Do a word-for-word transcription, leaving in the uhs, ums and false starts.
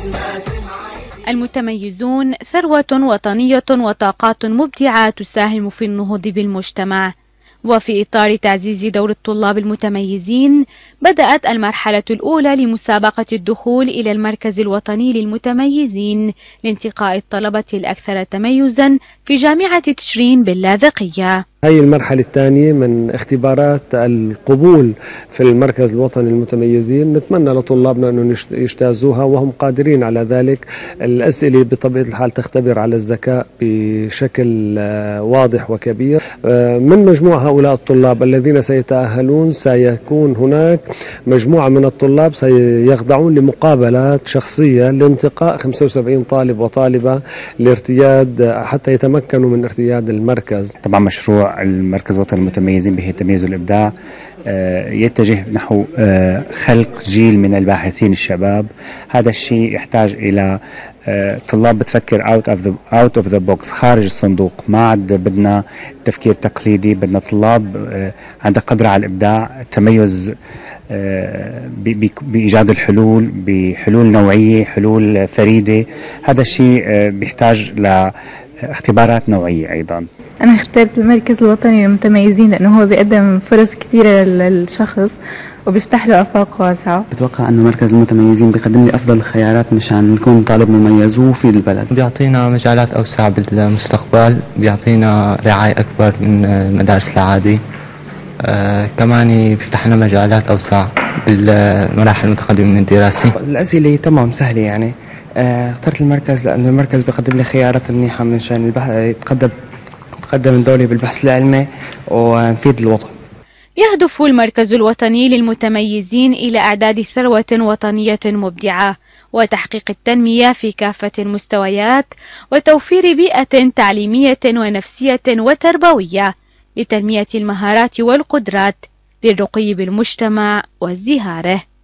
المتميزون ثروة وطنية وطاقات مبدعة تساهم في النهوض بالمجتمع. وفي إطار تعزيز دور الطلاب المتميزين، بدأت المرحلة الأولى لمسابقة الدخول إلى المركز الوطني للمتميزين لانتقاء الطلبة الأكثر تميزا في جامعة تشرين باللاذقية. هي المرحلة الثانية من اختبارات القبول في المركز الوطني للمتميزين. نتمنى لطلابنا أنهم يجتازوها وهم قادرين على ذلك. الأسئلة بطبيعة الحال تختبر على الذكاء بشكل واضح وكبير. من مجموع هؤلاء الطلاب الذين سيتأهلون سيكون هناك مجموعة من الطلاب سيخضعون لمقابلات شخصية لانتقاء خمسة وسبعين طالب وطالبة لارتياد حتى يتمكنوا من ارتياد المركز. طبعا مشروع المركز الوطني للمتميزين به التمييز والإبداع يتجه نحو خلق جيل من الباحثين الشباب. هذا الشيء يحتاج إلى طلاب بتفكر out of the out of the box، خارج الصندوق. ما عاد بدنا تفكير تقليدي، بدنا طلاب عندها قدرة على الإبداع، تميز بإيجاد الحلول، بحلول نوعية، حلول فريدة. هذا الشيء بيحتاج ل اختبارات نوعية. أيضا أنا اخترت المركز الوطني للمتميزين لأنه هو بيقدم فرص كثيرة للشخص وبيفتح له آفاق واسعة. بتوقع أنه مركز المتميزين بيقدم لي أفضل الخيارات مشان نكون طالب مميز وفيد البلد. بيعطينا مجالات أوسع بالمستقبل، بيعطينا رعاية أكبر من المدارس العادية. آه كمان بيفتح لنا مجالات أوسع بالمراحل المتقدمة من الدراسة. الأسئلة تمام سهلة يعني. اخترت المركز لأن المركز بيقدم لي خيارات منيحة منشان يتقدم يتقدم الدولة بالبحث العلمي ونفيد الوطن. يهدف المركز الوطني للمتميزين إلى إعداد ثروة وطنية مبدعة وتحقيق التنمية في كافة المستويات وتوفير بيئة تعليمية ونفسية وتربوية لتنمية المهارات والقدرات للرقي بالمجتمع وازدهاره.